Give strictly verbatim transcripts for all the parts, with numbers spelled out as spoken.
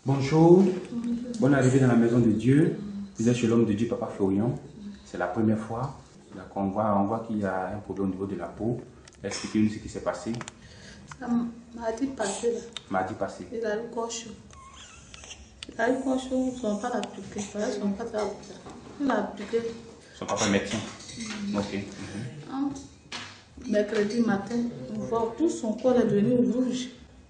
Bonjour, bonne arrivée dans la maison de Dieu. Vous êtes chez l'homme de Dieu, Papa Florian. C'est la première fois. On voit, on voit qu'il y a un problème au niveau de la peau. Expliquez-nous ce qui s'est passé. Ça mardi passé là. Mardi passé. Il a eu corps chaud. Il a eu corps chaud, ils ne sont pas appliqués. Ils sont pas appliqués. Il a appliqué. Son papa est médecin. Mm. Ok. Mm-hmm. Hein? Mercredi matin, on voit tout son corps est devenu rouge.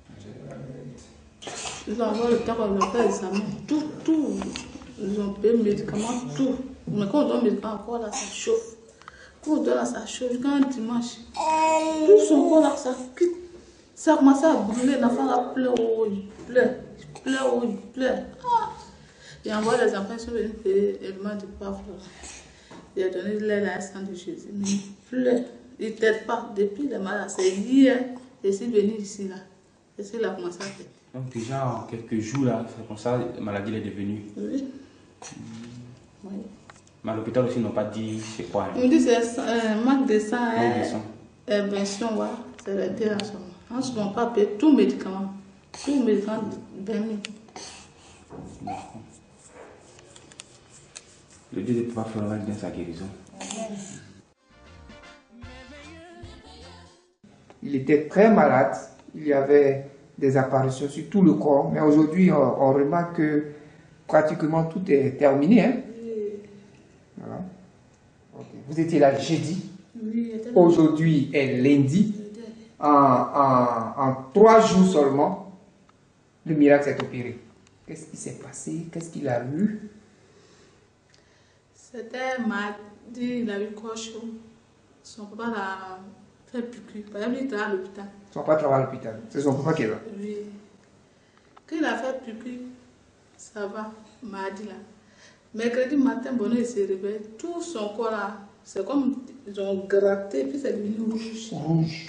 Ils ont envoyé le temps qu'on leur fait l'examen. Tout, tout. Ils ont payé le médicament, tout. Mais quand on donne le médicament encore là, ça chauffe. Quand on donne là, ça chauffe. Quand un dimanche, tout son corps là, ça quitte. Ça a commencé à brûler. L'enfant là pleure, oh, il pleure, il pleure, oh, il pleure. Ah. Il envoie les enfants sur une paix, il m'a dit pas Florent. Il a donné l'aide à un sang de Jésus. Mais il pleure. Il ne t'aide pas. Depuis le malade, c'est hier. Et c'est venu ici là. Et c'est là qu'il a commencé à faire. Donc déjà en quelques jours là, c'est comme ça, la maladie est devenue. Oui. Mmh. Oui. Mais à l'hôpital aussi, ils n'ont pas dit c'est quoi. Hein? Ils me disent que c'est un euh, manque de sang. Manque de sang. Invention, voilà. C'est l'interaction. En ce moment, pas payer tout médicament. Tout médicament, vingt mille. D'accord. Le Dieu de Papa Florent bien sa guérison. Amen. Il était très malade. Il y avait des apparitions sur tout le corps. Mais aujourd'hui, on, on remarque que pratiquement tout est terminé. Hein? Oui. Voilà. Okay. Vous étiez là jeudi. Oui, aujourd'hui est lundi. En, en, en trois jours seulement, le miracle s'est opéré. Qu'est-ce qui s'est passé? Qu'est-ce qu'il a eu? C'était mardi, il a eu quoi chaud. Son papa l'a fait piqûre. Par exemple, il était à l'hôpital. Son papa travaille à l'hôpital. C'est son papa qui est là. Oui. Quand il a fait piqûre, ça va, mardi là. Mercredi matin, bonheur, il s'est réveillé. Tout son corps là, c'est comme ils ont gratté, puis c'est devenu rouge. Rouge.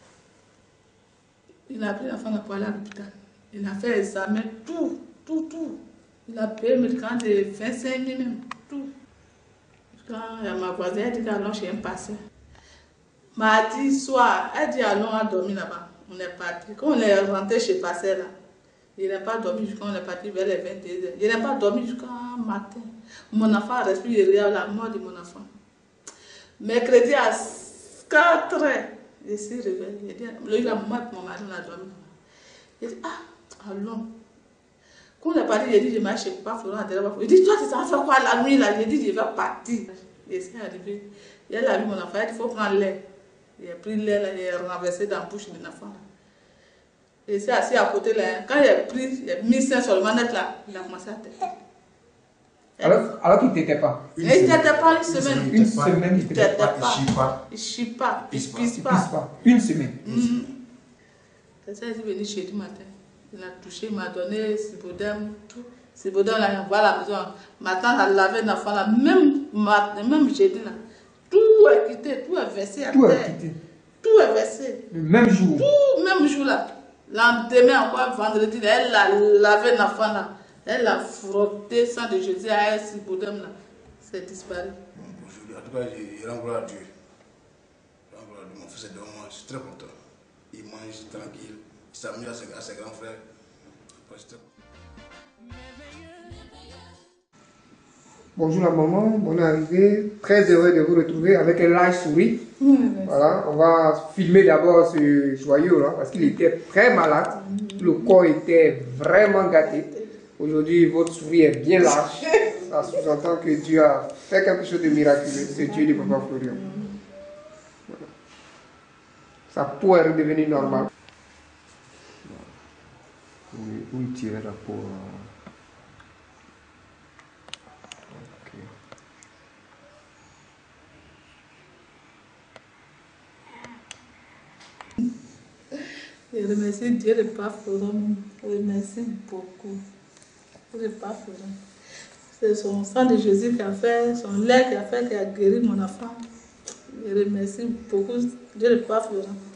Il a pris l'enfant pour aller à l'hôpital. Il a fait l'examen, tout, tout, tout. Il a payé le médicament de vingt-cinq mille même, tout. Quand ma voisine a dit qu'allons chez un passé. Mardi soir, elle dit allons à dormir là-bas. On est parti. Quand on est rentré chez Passé là, il n'a pas dormi jusqu'à on est parti vers les vingt et une heures. Il n'a pas dormi jusqu'à matin. Mon enfant respire, il regarde la mort de mon enfant. Mercredi à quatre heures, il s'est réveillé. Il dit, lui, la maman mon mari, on a dormi. Il dit, ah, allons. Quand on est parti, il dit, je marche chez Papa Florent. Il dit, toi, tu t'en fais quoi la nuit là? Il dit, je vais partir. Il s'est arrivé. Il a vu mon enfant, il dit, il faut prendre l'air. Il a pris l'air, il a renversé dans la bouche de l'enfant. Il s'est assis à côté là. Quand il a pris, il a mis ça sur le manette là, il a commencé à têter. Alors, alors qu'il ne t'était pas. Il ne t'était pas une semaine. Une semaine, il ne t'était pas. pas. Il ne chie pas. Il ne chie pas. Il ne pisse pas. Une semaine. C'est ça, il est venu chez lui matin. Il a touché, il m'a donné Sibodem, tout. Sibodem, là, il voit la maison. Ma tante a lavé l'enfant là, même, même jeudi là. Tout est quitté, tout est versé à tout terre. Est quitté. Tout est versé. Le même jour. Tout, même jour là. Lendemain, encore vendredi, elle a lavé l'enfant là. Elle a frotté sang de Jésus à elle, Sibodem là. C'est disparu. En tout cas, il rend gloire à Dieu. Il rend gloire à Dieu. Mon fils est devant moi, je suis très content. Il mange tranquille. Il s'amuse à ses, à ses grands frères. Bonjour la maman, bonne arrivée. Très heureux de vous retrouver avec un live souris. Mmh, voilà, on va filmer d'abord ce joyau là parce qu'il était très malade. Mmh. Le corps était vraiment gâté. Aujourd'hui, votre souris est bien large. Ça sous-entend que Dieu a fait quelque chose de miraculeux. C'est Dieu de Papa Florian. Voilà. Sa peau est redevenue normale. Où il tirait la peau? Okay. Je remercie Dieu de Papa Florent. Je remercie beaucoup. Dieu de Papa Florent. C'est son sang de Jésus qui a fait, son lait qui a fait, qui a guéri mon enfant. Je remercie beaucoup Dieu de Papa Florent.